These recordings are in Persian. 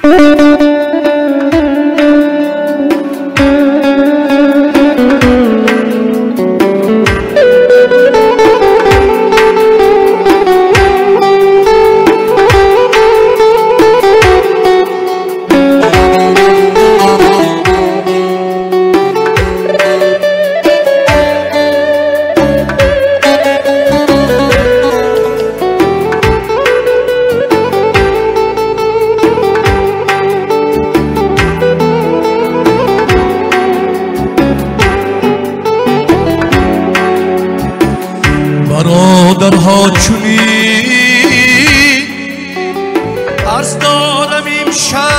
برادرها چونی عرض دارم امشب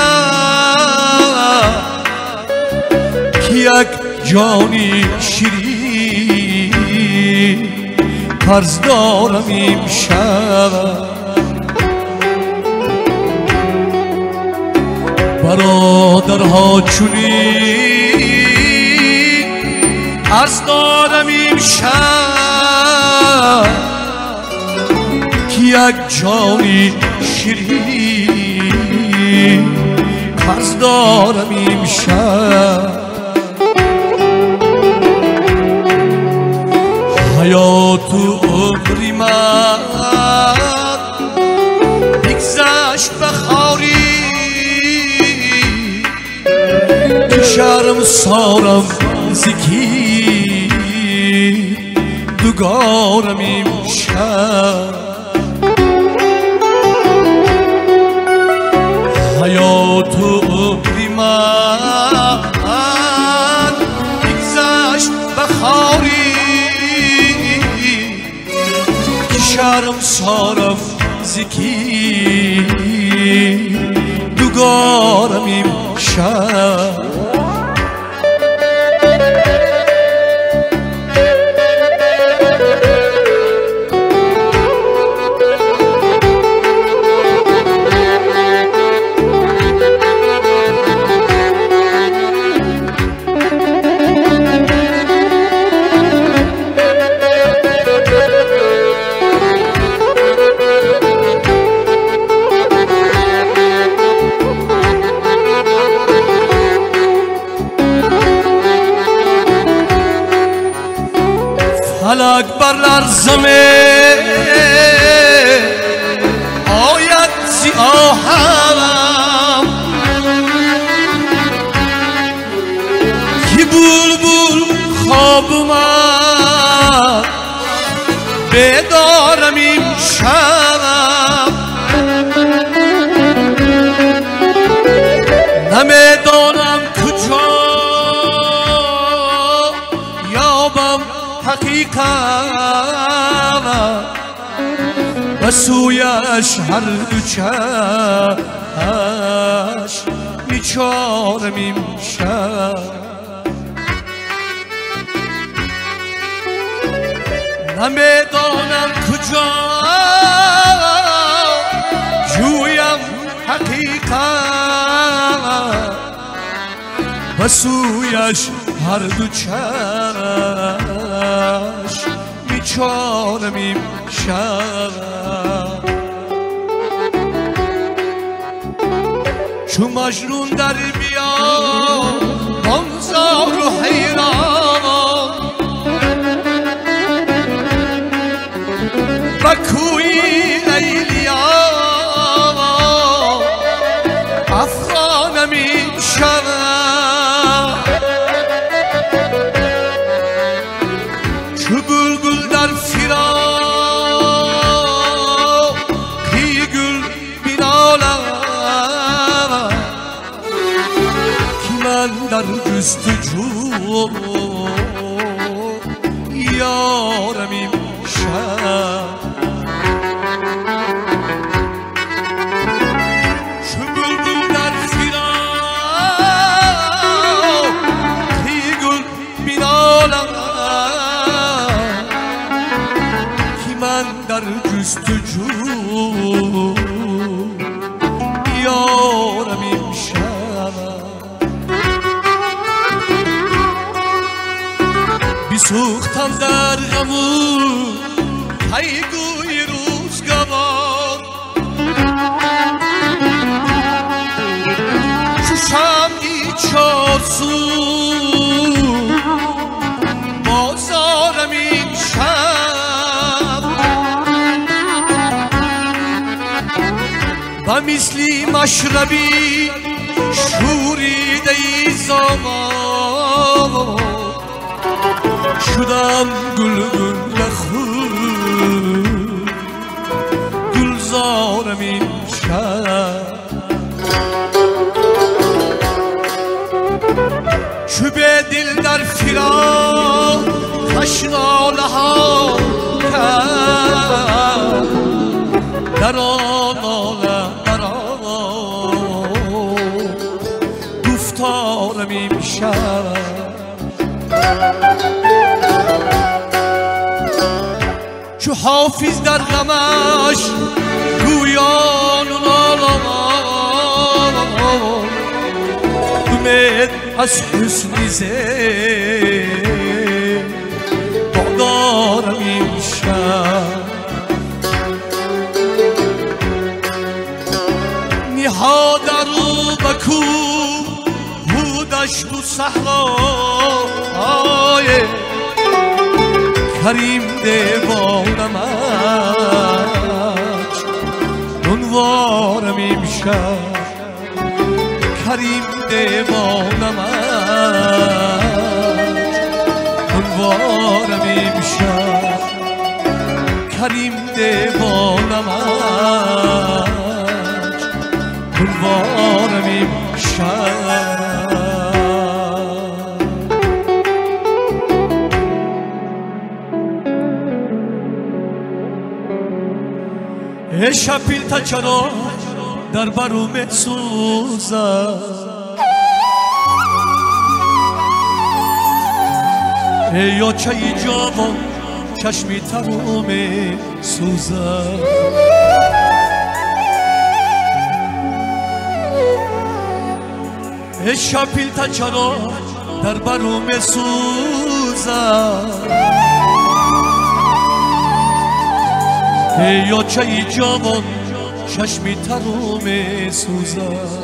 که یک جانی شیرین عرض دارم امشب. برادرها چونی عرض دارم امشب که یک جانی شیرین عرض دارم امشب. حیات و عمری من بگذشت بخاری که شرم سارم زکی دگارم امشب. حیات و عمری من بگذشت بخاری که شرم سارم زکی دگارم امشب. فلک بر لرزمه آید زی آهم که بلبل خواب من بیدارم امشب. نمیدانم کجا یابم حقیقت و سویش هر دو چشم بیچارم امشب. نمیدانم کجا جویم حقیقت و سویش هر دو چشم بیچارم امشب. چو مجنون در میان بانزار و حیران و کوی لیلیان افغانم امشب. چو بلبل در فراقی گل بینالم که من در جستجو یارم امشب. چو بلبل در فراقی گل بینالم که من در جستجو یارم امشب. بیسوختم در غمو پیگوی روزگار و مثلی مشربی شوریده ای زمان شدم گل خود گلزارم این شب چوب دل در فراق تشناله ها کرد در آن عالم در آن گفتارم امشب چو حافظ در غمش گویان امید از حسن زید بادارم امشب نها در بکو هودش تو صحرای کریم دیوانمش دنوارم امشب کریم دیوانمش دنوارم امشب کریم دیوانمش دنوارم امشب شپیلتا چرا در برومت سوزد یا چای جوان چشمی ترومت سوزد شپیلتا چرا در برومت سوزد یا چای جوان چشمی تروم سوزد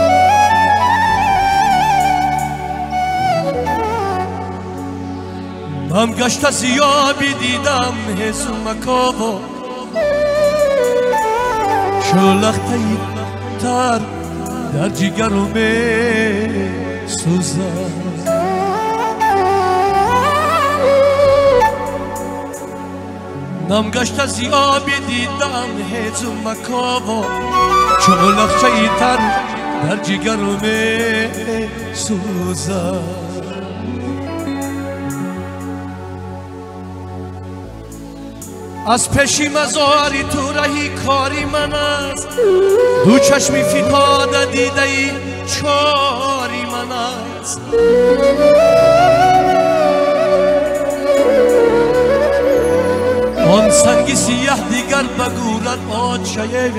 من گشت زیابی دیدم هزو مکاوا شلختی تر در جگرم سوزد نم گشت زیابی دیدم هزو مکاوا چغلق چایتر در جگرم سوزد از پیشی مزاری تو رهی کاری من است دو چشمی فتاده دیده ای چاری من است آن سنگی سیاه دیگر بگورد آچه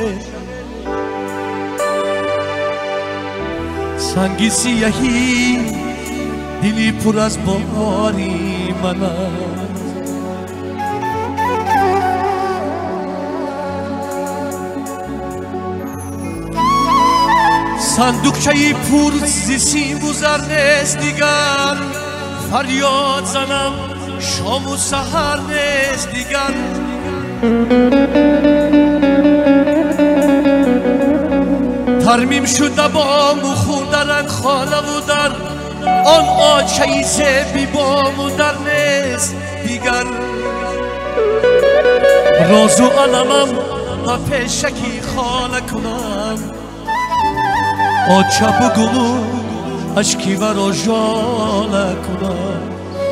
سنگی سیاهی دلی پر از باری من است صندوقچه‌ای پر ز سیم و زر نیست دیگر فریاد زنم شام و سحر نیست دیگر ترمیم شده بام و خوردن خانه و در آن آچه‌ای بی بام و در نیست دیگر راز و علمم و پیشکی خانه کنم آچه بگنو اشکی و را جاله کنم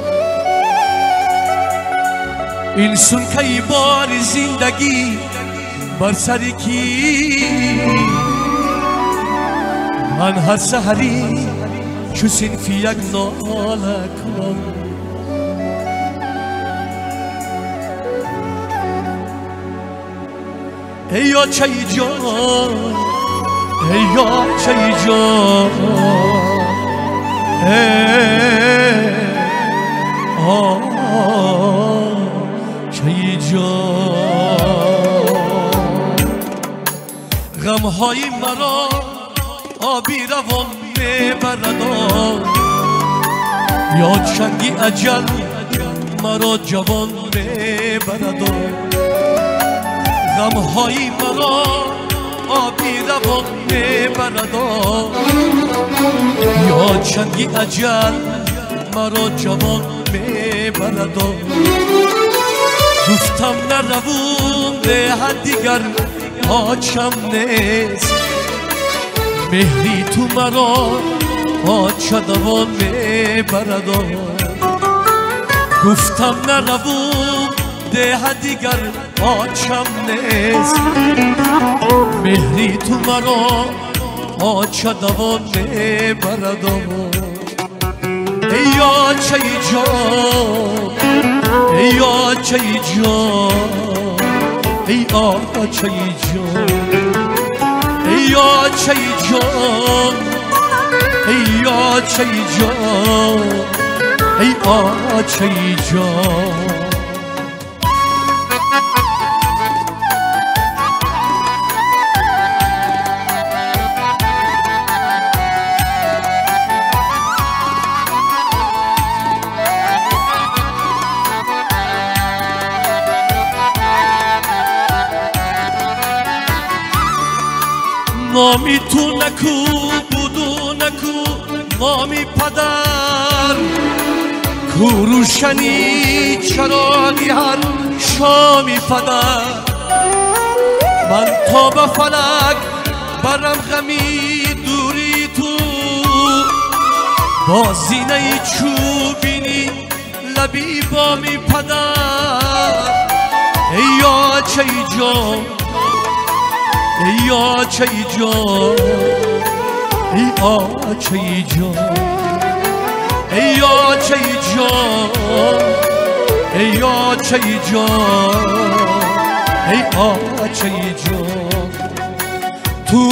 این سنکه بار زندگی بر سری کی من هر سحری چو صنفی یک ناله کنم ای آچه جان ای آچه جان آچه جان غمهای مرا آبی روان میبرد یا چنگی اجل مرا جوان میبرد غمهای مرا آبی روان میبرد یا چنگی اجل مرا جوان میبرد گفتم نروم ده دیگر آچم نیست مهری تو مرا آچ دوان میبرد گفتم نروم ده دیگر آچم نیست مهری تو مرا آچ دوان میبرد ای آچه جان ای آچه جان ای آچه جان ای آچه جان ای آچه جان ای آچه جان نامی تو نکو بودو نکو نامی پدر کو روشنی چراغی هر شامی پدر من تا به فلک برم غمی دوری تو با زینه چوبینی لبی بامی پدر ای آچه جان ای آچه جان ای آچه جان ای آچه جان ای آچه جان ای آچه جان تو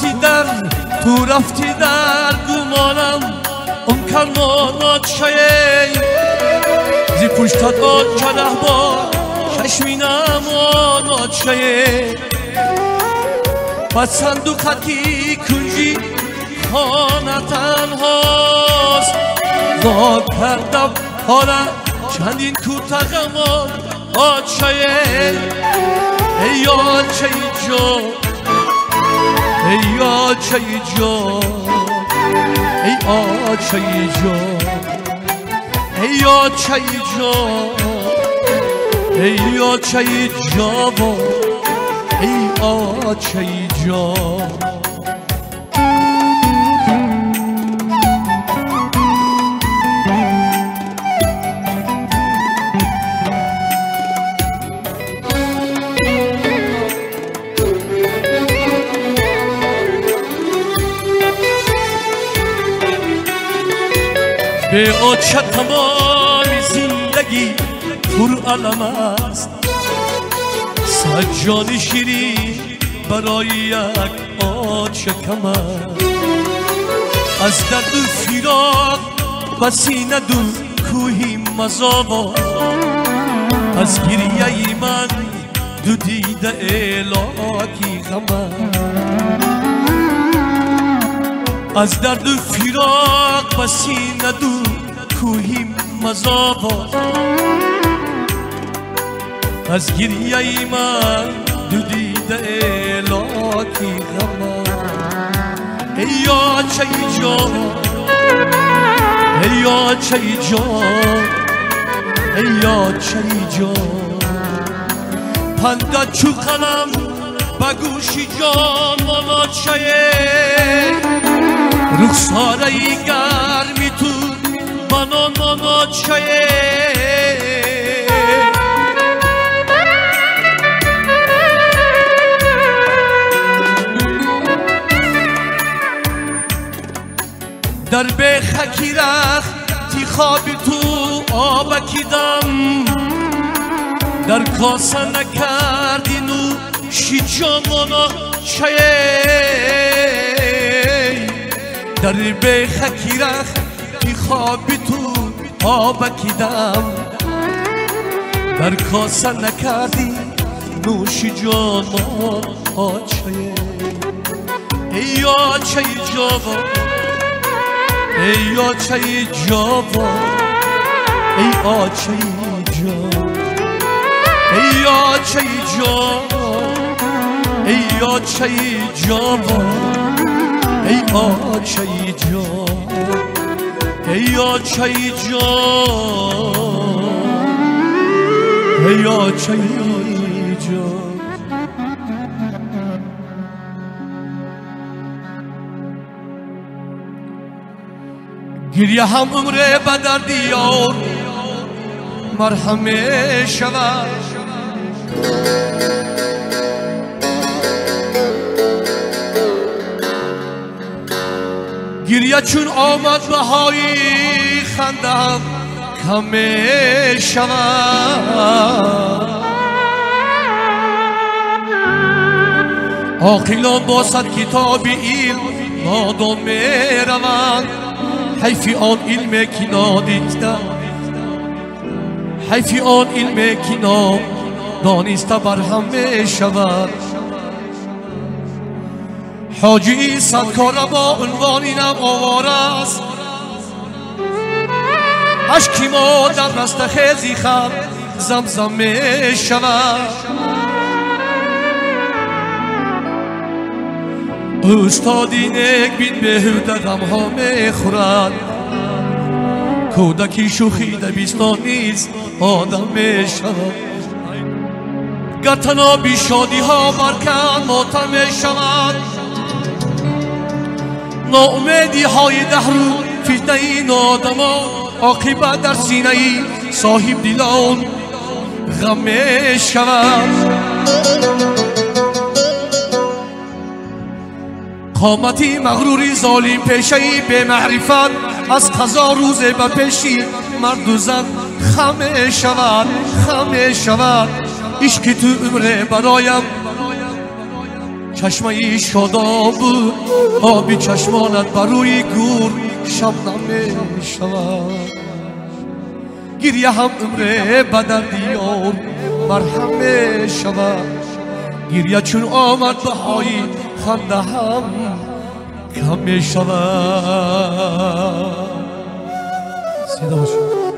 رفتی در گمانم اون کرمانات شایی زی پشتت آچه با چشمینم آنات شایی با صندوقتی کنجی خانه تنهاست وا کردم حالا چندین کوتاهمان آچه ای آچه جان ای آچه جان ای آچه جان ای آچه جان ای آچه جان ای آچه جان به آچه تمام زندگی پر علم است سجاد شیرین برای یک آچه کم است از درد و فراق و سینه دو کوهی مزاوا از گریه من دو دیده الهی غم از درد و فراق و سینه دو کوهی مزاوا از گریه من دو دیده الهی غم ای آچه جان ای آچه جان ای آچه جان پنده چو قلم بگوشی جان آچه رخساره گرمی تو من آچه در به خکی رختی خوابی تو آبکیدم در کاسه نکردی نوشی جامانا چه در به خکی رختی خوابی تو آبکیدم در کاسه نکردی نوشی جامانا چه ای آچه جوان ای آچه جوان ای آچه جوان ای آچه جوان ای آچه جوان ای آچه جان ای آچه جان ای آچه جان گریه هم عمره به درد یار مرهم شود گریه چون آمد بهای خندم کم شود عاقلان با صد کتاب علم نادان می روند حیف آن علم که نادیدند حیف آن علم که نادانسته برهم می شود حاجی صدکاره با عنوان اینم آواره است عشقی ما در رستخیزی خم زمزم می شود استادی نک بین بهوده غمها می خورد کودکی شوخی دبستان نیست آدم می شود گر تنها بی شادی ها برکن ماتم می شود ناامیدی های دهرو فتنه این آدمان عاقبت در سینه صاحب دلان غم می شود قامتی مغروری ظالم پیشهی به معرفت از قضا روز به پیشی مرد و زن خم می شود خم می شود عشق تو عمر برایم چشمه شاداب بود آبی چشمانت بروی گور شبنم می شود گریه هم عمر به درد یار مرهم می شود گریه چون آمد بهای خنده هم کم می شود.